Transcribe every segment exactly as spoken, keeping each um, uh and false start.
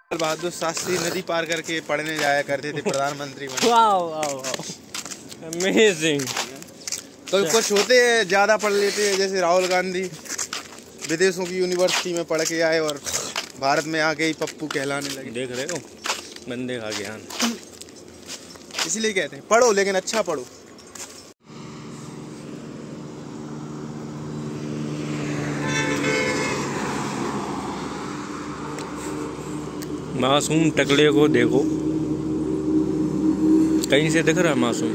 लाल बहादुर शास्त्री नदी पार करके पढ़ने जाया करते थे प्रधानमंत्री बने। वाह वाह वाह, अमेजिंग। तो कुछ होते हैं ज़्यादा पढ़ लेते हैं, जैसे राहुल गांधी विदेशों की यूनिवर्सिटी में पढ़ के आए और भारत में आके ही पप्पू कहलाने लगे। देख रहे हो बंदे का ज्ञान। इसलिए कहते हैं पढ़ो लेकिन अच्छा पढ़ो। मासूम टकले को देखो, कहीं से दिख रहा है मासूम।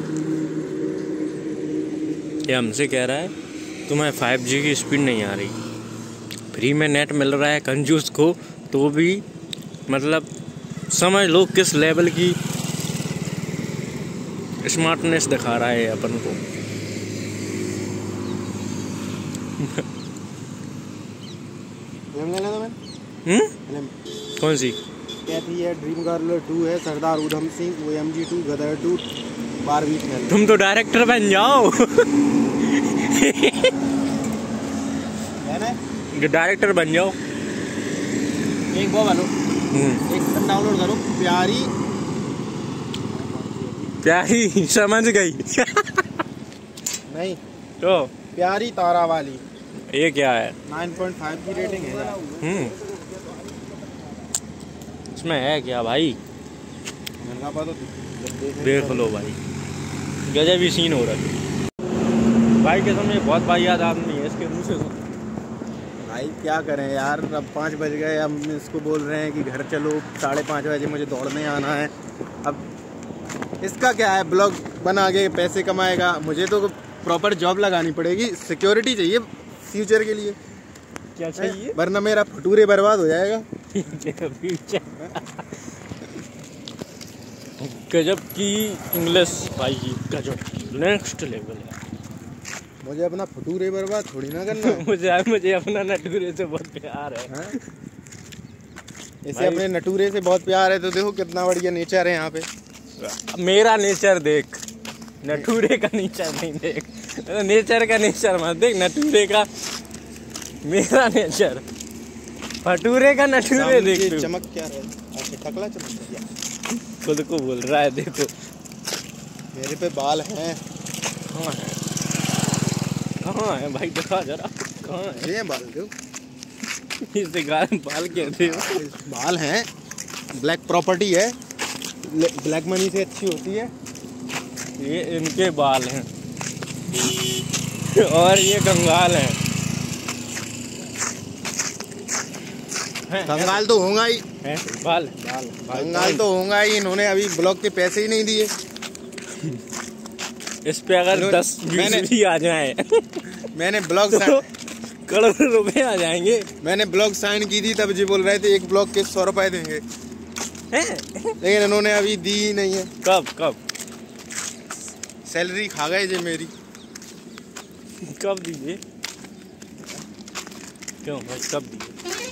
ये हमसे कह रहा है तुम्हें फाइव जी की स्पीड नहीं आ रही, फ्री में नेट मिल रहा है कंजूस को, तो भी मतलब समझ लो किस लेवल की स्मार्टनेस दिखा रहा है अपन को। हम्म कौन सी? कैथी है, ड्रीम गर्ल टू है, Sardar Udham Singh, O M G two, Gadar two, बारहवीं फेल। तुम तो डायरेक्टर बन जाओ। डायरेक्टर बन जाओ। एक वो बनो, एक डाउनलोड करो, प्यारी प्यारी समझ गई। नहीं तो प्यारी तारा वाली। ये क्या है? नाइन पॉइंट फाइव की रेटिंग है। हम्म इसमें है क्या भाई? देख लो भाई, गजब ही सीन हो रहा है भाई के सामने। बहुत वाहियात आदमी है, इसके मुँह से भाई क्या करें यार, अब पाँच बज गए, हम इसको बोल रहे हैं कि घर चलो, साढ़े पाँच बजे मुझे दौड़ने आना है। अब इसका क्या है, ब्लॉग बना के पैसे कमाएगा, मुझे तो प्रॉपर जॉब लगानी पड़ेगी, सिक्योरिटी चाहिए फ्यूचर के लिए। क्या चाहिए? वरना मेरा फटूरे बर्बाद हो जाएगा। गजब की इंग्लिश भाई, गजब नेक्स्ट लेवल है। मुझे अपना फटूरे बर्बाद थोड़ी ना करना है। मुझे मुझे अपना नटूरे से बहुत प्यार है, है? इसे अपने नटूरे से बहुत प्यार है, तो देखो कितना बढ़िया नेचर है यहाँ पे। मेरा नेचर देख, नटूरे का नेचर नहीं देख, नेचर का नेचर मत देख, नटूरे का मेरा नेचर। फटूरे का नटूरे देख। चमक क्या है? अच्छा टकला चमक क्या? खुद को बोल रहा है, देखो मेरे पे बाल हैं। कहाँ है? कहाँ है भाई, दिखा जरा कहाँ है ये बाल? दो इसे बाल कहते हो? बाल हैं, ब्लैक प्रॉपर्टी है, ब्लैक मनी से अच्छी होती है। ये इनके बाल हैं और ये कंगाल हैं। कंगाल तो होगा ही है, बाल बाल कंगाल तो होगा ही। इन्होंने अभी ब्लॉग के पैसे ही नहीं दिए। इस पे अगर दस मैंने भी आ जाए मैंने ब्लॉग तो करोड़ रुपए आ जाएंगे। मैंने ब्लॉग साइन की थी, तब जी बोल रहे थे एक ब्लॉग के सौ रुपए देंगे, लेकिन इन्होंने अभी दी ही नहीं है। कब कब सैलरी खा गए जी मेरी। कब दीजिए? क्यों भाई कब दीजिए?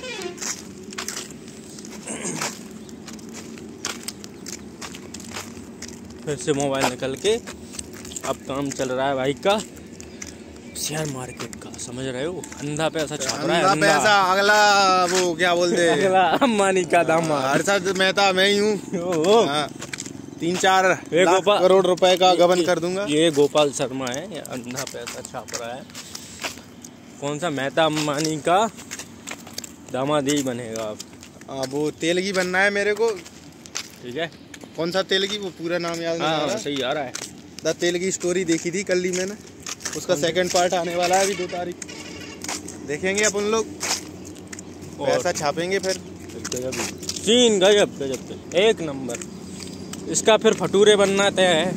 फिर से मोबाइल निकल के अब काम चल रहा है भाई का शेयर मार्केट का, समझ रहे हो? अंधा पैसा छाप रहा है, अंधा पैसा। अगला वो क्या बोलते हैं, अगला अंबानी का दामाद हर्षद मेहता मैं ही हूँ। हाँ, तीन चार लाख करोड़ रुपए का गबन कर दूंगा। ये गोपाल शर्मा है, ये अंधा पैसा छाप रहा है। कौन सा मेहता अंबानी का दामाद ही बनेगा आप? आ, वो तेलगी बनना है मेरे को। ठीक है, कौन सा तेलगी, वो पूरा नाम याद नहीं आ रहा। सही आ रहा है। द तेलगी स्टोरी देखी थी कल ही मैंने, उसका सेकंड पार्ट आने वाला है अभी दो तारीख। देखेंगे अपन लोग, पैसा छापेंगे फिर। सीन गजब गजब एक नंबर। इसका फिर फटूरे बनना तय है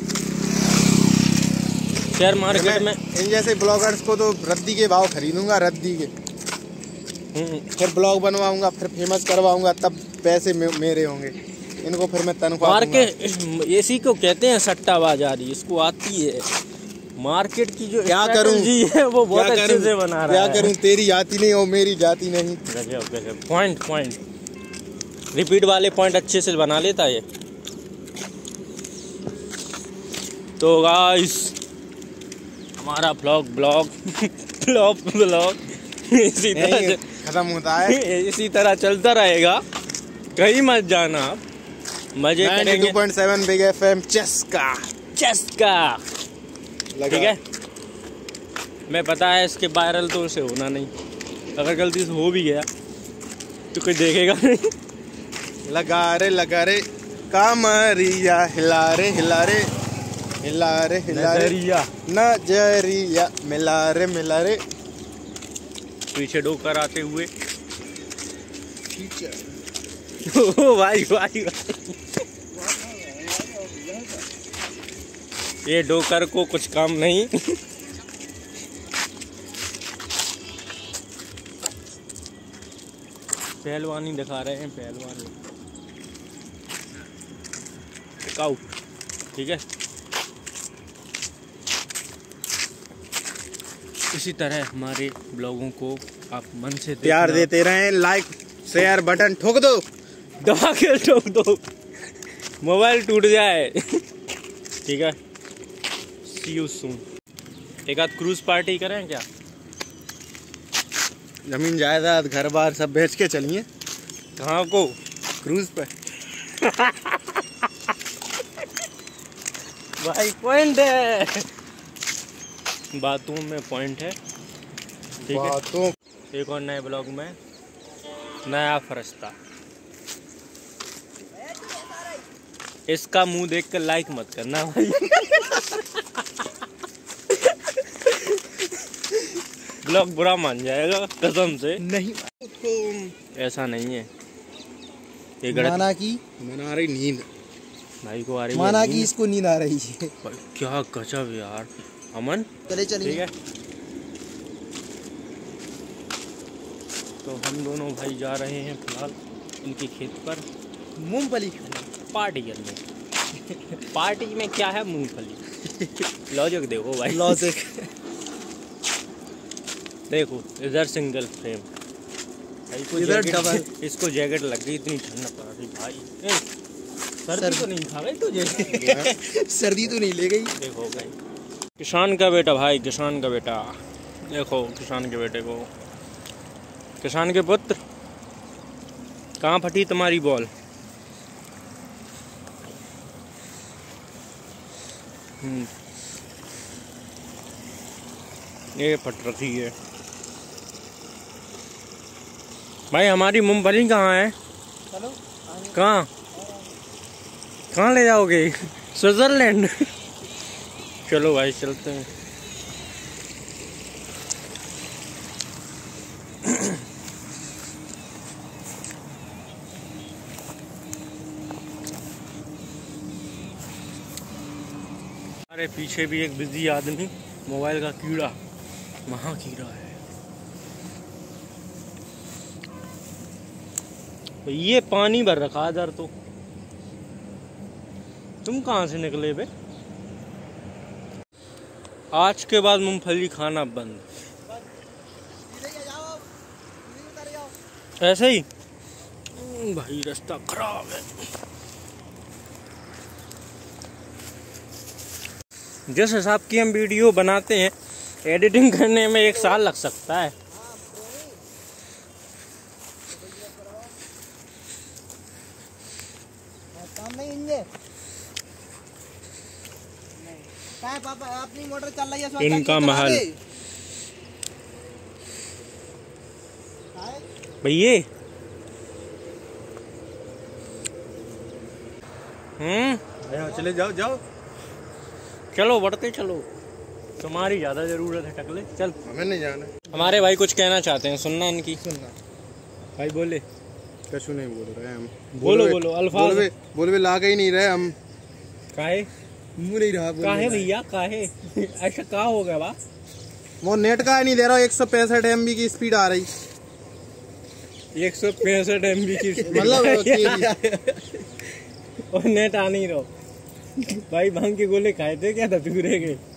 शेयर मार्केट में। इन जैसे ब्लॉगर्स को तो रद्दी के भाव खरीदूंगा, रद्दी के। फिर ब्लॉग बनवाऊंगा, फिर फेमस करवाऊंगा, तब पैसे मेरे होंगे। इनको फिर मैं तनख्वाह मार्केट इसी को कहते हैं सट्टाबाजारी, इसको आती है। मार्केट की जो क्या करूं जी है वो बहुत अच्छे से बना रहा है। क्या करूं, तेरी आती नहीं और मेरी जाती नहीं। गजब गजब। पॉइंट पॉइंट रिपीट वाले पॉइंट अच्छे से बना लेता है। तो गाइस हमारा ब्लॉग ब्लॉग ब्लॉग ब्लॉग इसी तरह खत्म होता है, इसी तरह चलता रहेगा। कहीं मत जाना आप, मजे करेंगे। Two point seven big FM चस्का चस्का, ठीक है। मैं पता है इसके वायरल तो उसे होना नहीं, अगर गलती से हो भी गया तो कोई देखेगा नहीं। लगा रे लगा रे कामरिया, हिला रे हिला रे हिला रे हिला रे नजरिया, मिला रे मिला रे। पीछे डोकर आते हुए ओ भाई भाई भाई, ये डोकर को कुछ काम नहीं। पहलवानी दिखा रहे हैं, पहलवानी टिकाऊ, ठीक है। इसी तरह हमारे ब्लॉगों को आप मन से प्यार देते रहें, लाइक शेयर बटन ठोक दो, दबा के ठोक दो, मोबाइल टूट जाए, ठीक है। See you soon. एक आध क्रूज पार्टी करें क्या? जमीन जायदाद घर बार सब बेच के चलिए। कहाँ को? क्रूज पे। भाई पॉइंट है, बातों में पॉइंट है, ठीक है। बातों। एक और नए ब्लॉग में नया फरिश्ता। इसका मुंह देख कर लाइक मत करना भाई। ब्लॉग बुरा मान जाएगा कसम से। नहीं ऐसा नहीं है, ये माना की मना रही नींद, भाई को आ रही माना है की इसको नींद आ रही है। क्या गजब यार। अमन चले चलिए, ठीक है। तो हम दोनों भाई जा रहे हैं फिलहाल इनके खेत पर मूंगफली पार्टी करने। पार्टी में क्या है? मूंगफली। लॉजिक देखो भाई, लॉजिक देखो। इधर सिंगल फ्रेम, इधर डबल। इसको जैकेट लग गई, इतनी ठंड पड़ रही भाई। ए, सर्दी तो नहीं खा गई तुझे? सर्दी तो नहीं ले गई। देखो भाई, किसान का बेटा भाई, किसान का बेटा। देखो किसान के बेटे को, किसान के पुत्र। कहाँ फटी तुम्हारी बॉल? हम्म, ये फट रखी है भाई। हमारी मूंगफली कहाँ है? कहाँ कहाँ ले जाओगे? स्विट्जरलैंड। चलो भाई चलते हैं। हमारे पीछे भी एक बिजी आदमी, मोबाइल का कीड़ा, महा कीड़ा है। ये पानी भर रखा इधर तो। तुम कहाँ से निकले बे? आज के बाद मूंगफली खाना बंद। ऐसे ही भाई, रास्ता खराब है। जिस हिसाब की हम वीडियो बनाते हैं, एडिटिंग करने में एक साल लग सकता है। काम नहीं इंजे काय पापा, अपनी मोटर चल रही है। इनका महल भैये। हम्म, चले जाओ जाओ, चलो बढ़ते चलो। तुम्हारी ज्यादा जरूरत है टकले, चल। हमें नहीं जाना। हमारे भाई कुछ कहना चाहते हैं, सुनना इनकी। सुनना भाई बोले। कछु नहीं बोल रहे हम। बोलो बोलो अल्फाज। बोलवे बोलवे लागे ही नहीं रहे हम। काहे मुंह नहीं रहा। काहे भैया काहे? ऐसा क्या हो गया बा? वो नेट का नहीं दे रहा। एक सौ पैंसठ एम बी की स्पीड आ रही। एक सौ पैंसठ एम बी की मतलब और नेट आ नहीं रहा। भाई भांग के गोले खाए थे क्या धतूरे के?